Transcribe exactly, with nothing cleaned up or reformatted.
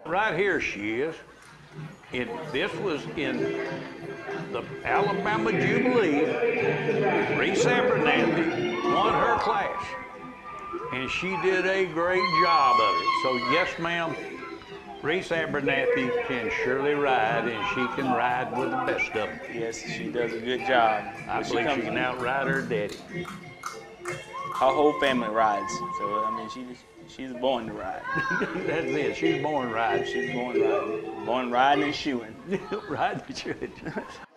Right here she is. And this was in the Alabama Jubilee. Reese Abernathy won her class. And she did a great job of it. So yes, ma'am, Reese Abernathy can surely ride, and she can ride with the best of them. Yes, she does a good job. I believe she, she can outride her daddy. Her whole family rides, so I mean, she she's born to ride. That's it. She's born riding. She's born riding. Born riding and shoeing. Riding and shoeing.